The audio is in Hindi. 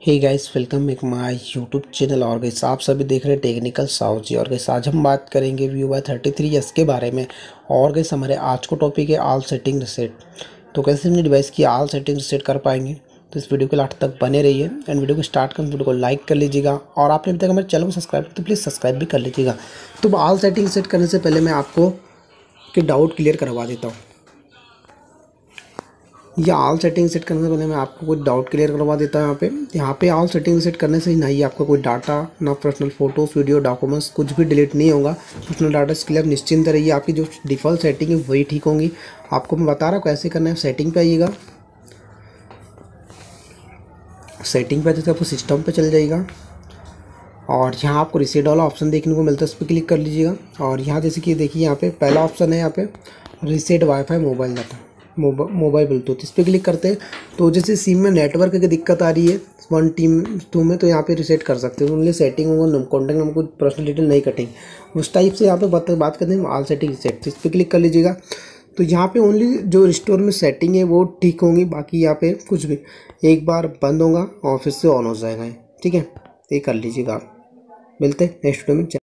Hey guys, welcome back my YouTube channel. और गाइस आप सभी देख रहे हैं टेक्निकल साहू जी। और गाइस आज हम बात करेंगे Vivo Y33s के बारे में। और गाइस हमारे आज को टॉपिक है ऑल सेटिंग रीसेट। तो कैसे अपने डिवाइस की ऑल सेटिंग रीसेट कर पाएंगे, तो इस वीडियो के लास्ट तक बने रहिए। एंड वीडियो को स्टार्ट कर वीडियो को लाइक कर लीजिएगा, और आपने अभी तक हमारे चैनल को सब्सक्राइब तो प्लीज़ सब्सक्राइब भी कर लीजिएगा। तो ऑल सेटिंग रीसेट करने से पहले मैं आपको के डाउट क्लियर करवा देता हूँ। या ऑल सेटिंग सेट करने से पहले मैं आपको कुछ डाउट क्लियर करवा देता हूँ। यहाँ पे ऑल सेटिंग सेट करने से ही ना ही आपका कोई डाटा, ना पर्सनल फोटोज़, वीडियो, डॉक्यूमेंट्स कुछ भी डिलीट नहीं होगा। पर्सनल डाटा से क्लियर निश्चिंत रहिए। आपकी जो डिफ़ॉल्ट सेटिंग है वही ठीक होंगी। आपको मैं बता रहा हूँ कैसे करना है। सेटिंग पे आइएगा, सेटिंग पे आते आपको सिस्टम पे चल जाइएगा, और यहाँ आपको रिसेट वाला ऑप्शन देखने को मिलता है, उस पर क्लिक कर लीजिएगा। और यहाँ जैसे कि देखिए यहाँ पे पहला ऑप्शन है, यहाँ पे reset WiFi mobile data, mobile Bluetooth. इस पर क्लिक करते हैं तो जैसे सिम में नेटवर्क की दिक्कत आ रही है 1 2 में, तो यहाँ पे रिसेट कर सकते हो। ओनली सेटिंग होगा, कॉन्टैक्ट नंबर, कुछ पर्सनल डिटेल नहीं कटेंगे उस टाइप से। यहाँ पे बात करते हैं ऑल सेटिंग रिसेट। इस पर क्लिक कर लीजिएगा। तो यहाँ पे ओनली जो रिस्टोर में सेटिंग है वो ठीक होंगी, बाकी यहाँ पे कुछ भी एक बार बंद होगा और फिर से ऑन हो जाएगा। ठीक है, ये कर लीजिएगा आप। मिलते हैं नेक्स्ट वीडियो में।